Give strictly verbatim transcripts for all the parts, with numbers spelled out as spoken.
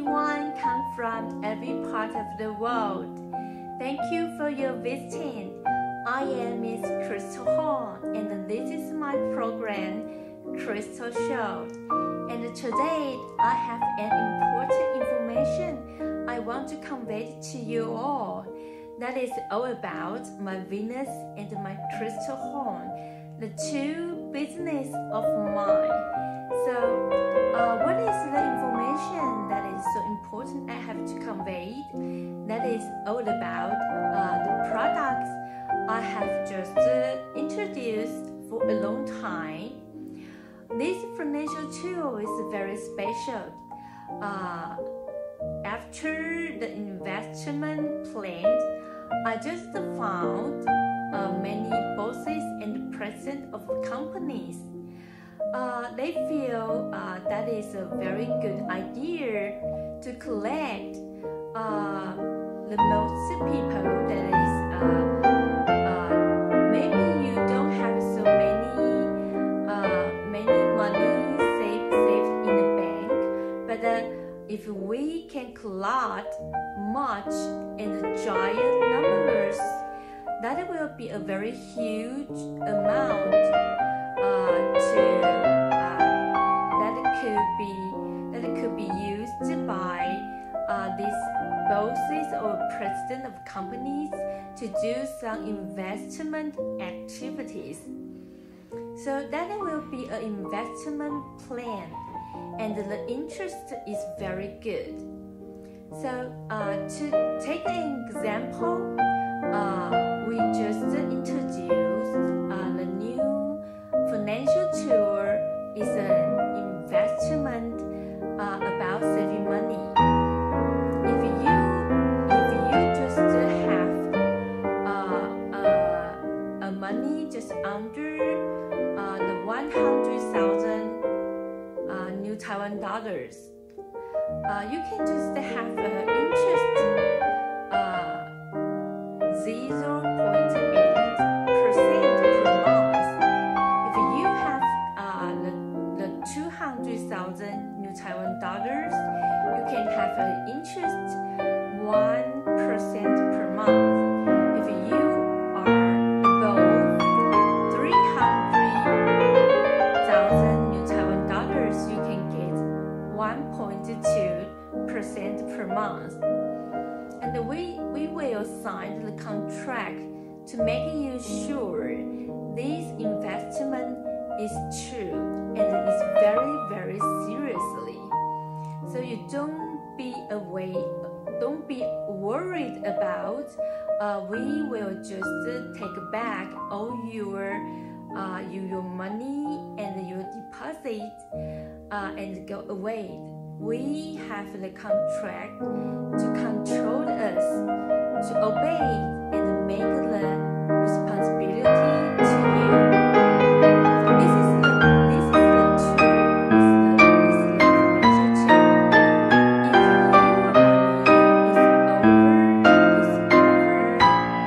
everyone come from every part of the world. Thank you for your visiting. I am Miss Crystal Horn, and this is my program, Crystal Show. And today, I have an important information I want to convey to you all. That is all about my Venus and my Crystal Horn, the two business of mine. So, uh, what is the information that is so important I have to convey? That is all about uh, the products I have just uh, introduced for a long time. This financial tool is very special. Uh, after the investment plan, I just found uh, many bosses and presidents of companies. Uh, they feel uh, that is a very good idea to collect uh, the most people that is uh, uh, maybe you don't have so many uh, many money saved saved in the bank, but uh, if we can collect much in the giant numbers, that will be a very huge amount uh, to uh, that could be that could be used by uh, these bosses or president of companies to do some investment activities. So that will be an investment plan, and the interest is very good. So uh, to take an example, uh, we just introduced uh, the new financial tool is an investment uh, about saving money. If you if you just have uh, uh, a money just under uh, the one hundred thousand uh, New Taiwan dollars. Uh, you can just have uh, interest uh, zero point eight percent per month. If you have uh, the, the two hundred thousand New Taiwan dollars, you can have an interest one percent per month. If you are above three hundred thousand New Taiwan dollars, you can get one point two percent per month. And we, we will sign the contract to make you sure this investment is true and is very, very seriously. So you don't be away, don't be worried about uh, we will just uh, take back all your, uh, your money and your deposit uh, and go away. We have the contract to control us, to obey and make the responsibility to you. This is the this is the tool. This is the financial tool. If your money is over, is over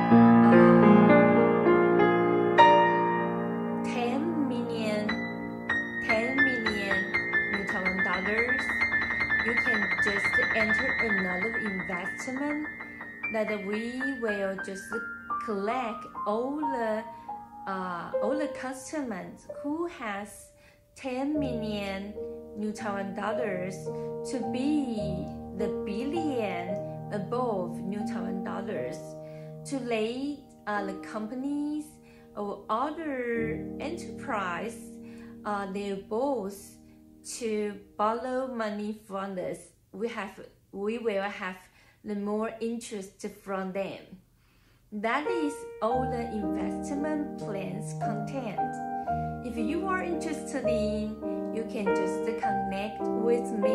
um, ten million, ten million New Taiwan dollars. You can just enter another investment that we will just collect all the uh, all the customers who has ten million New Taiwan dollars to be the billion above New Taiwan dollars to let uh, the companies or other enterprise uh, their boss to borrow money from us. We have we will have the more interest from them. That is all the investment plans content. If you are interested in, you can just connect with me.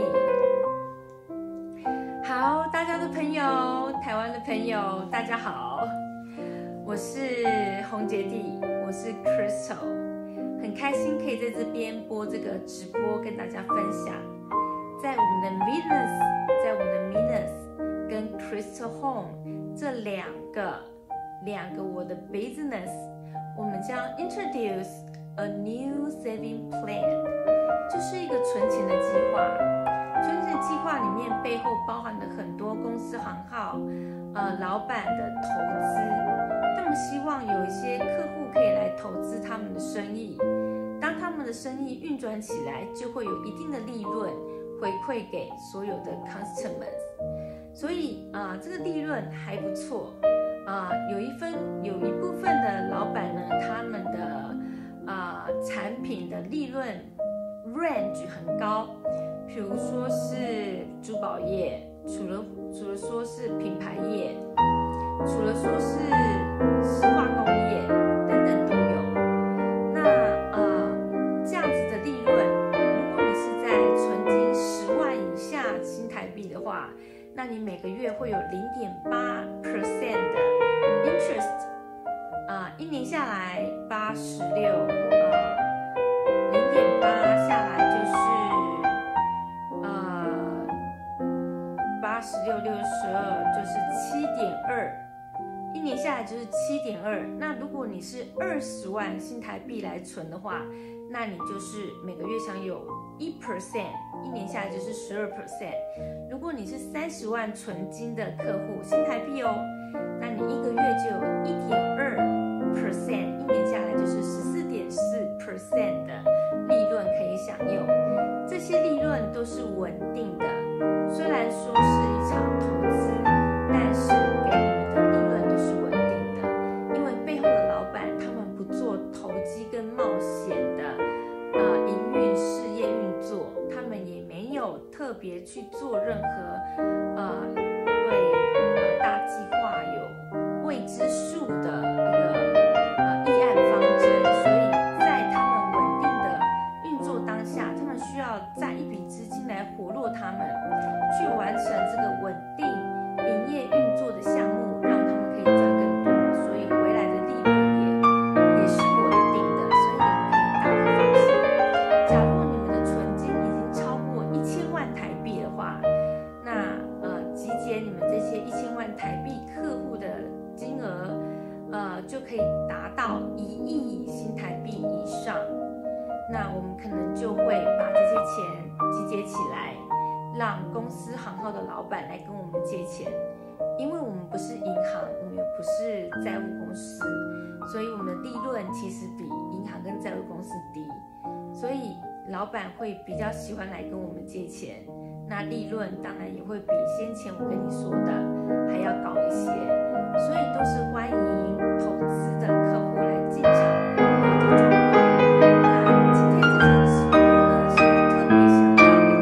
好，大家的朋友，台湾的朋友，大家好，我是洪杰弟，我是 Crystal。很开心可以在这边播这个直播跟大家分享，在我们的 Venus， 在我们的 Venus 跟 Crystal Home 这两个两个我的 business， 我们将 introduce a new saving plan， 就是一个存钱的计划。存钱个计划里面背后包含了很多公司行号，呃，老板的投资，他们希望有一些客户可以来投资他们的生意，当他们的生意运转起来，就会有一定的利润回馈给所有的 customers， 所以啊、呃，这个利润还不错啊、呃，有一分有一部分的老板呢，他们的啊、呃、产品的利润 range 很高。比如说是珠宝业，除了除了说是品牌业，除了说是是化工业等等都有。那呃这样子的利润，如果你是在存金十万以下新台币的话，那你每个月会有零点八 percent 的 interest， 啊、呃，一年下来八十六，呃，零点八下来就是。八十六六十二就是七点二，一年下来就是七点二。那如果你是二十万新台币来存的话，那你就是每个月享有一 percent， 一年下来就是十二 percent。如果你是三十万存金的客户，新台币哦，那你一个月就有一点二 percent， 一年下来就是十四点四 percent 的利润可以享用。这些利润都是稳定的。虽然说是一场投资，但是给你们的利润都是稳定的，因为背后的老板他们不做投机跟冒险的呃营运事业运作，他们也没有特别去做任何呃对呃大计划有未知数的一个呃议案方针，所以在他们稳定的运作当下，他们需要在一笔资金来活络他们。去完成这个稳定营业运作的项目，让他们可以赚更多，所以回来的利润也也是稳定的，所以你们可以大可放心。假如你们的存金已经超过一千万台币的话，那呃集结你们这些一千万台币客户的金额，呃就可以达到一亿新台币以上。那我们可能就会把这些钱集结起来。让公司行号的老板来跟我们借钱，因为我们不是银行，我们也不是债务公司，所以我们的利润其实比银行跟债务公司低，所以老板会比较喜欢来跟我们借钱，那利润当然也会比先前我跟你说的还要高一些，所以都是欢迎投资的客户来进场了解状况。那今天这场直播呢，是特别想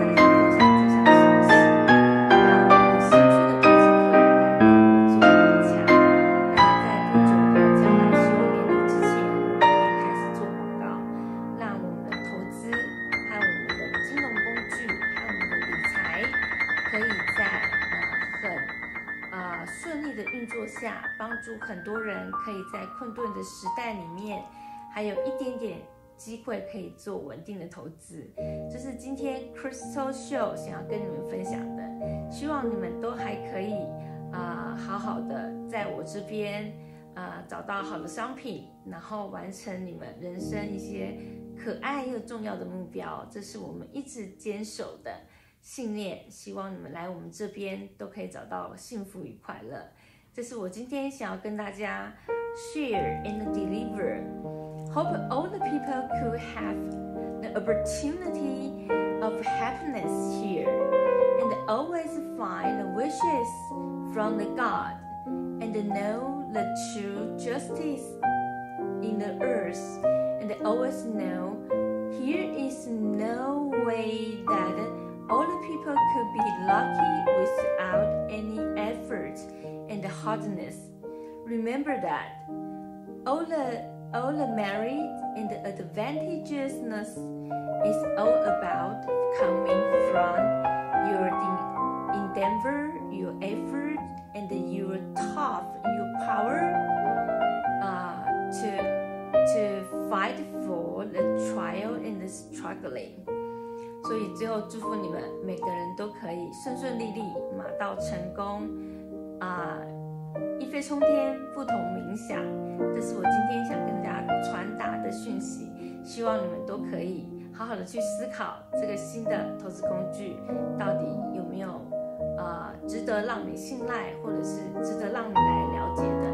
下帮助很多人可以在困顿的时代里面，还有一点点机会可以做稳定的投资。这是今天 Crystal Show 想要跟你们分享的，希望你们都还可以啊、呃，好好的在我这边啊、呃、找到好的商品，然后完成你们人生一些可爱又重要的目标。这是我们一直坚守的信念，希望你们来我们这边都可以找到幸福与快乐。这是我今天想要跟大家 share and deliver. Hope all the people could have the opportunity of happiness here and always find the wishes from the God and know the true justice in the earth and always know here is no way that all the people could be lucky without any effort and hardness. Remember that all the all the merit and the advantageousness is all about coming from your endeavor, your effort, and your tough, your power uh, to to fight for the trial and the struggling. 所以最后祝福你们每个人都可以顺顺利利，马到成功。啊、呃，一飞冲天，不同冥想，这是我今天想跟大家传达的讯息。希望你们都可以好好的去思考这个新的投资工具到底得让你信赖，或者是值得让你来了解的。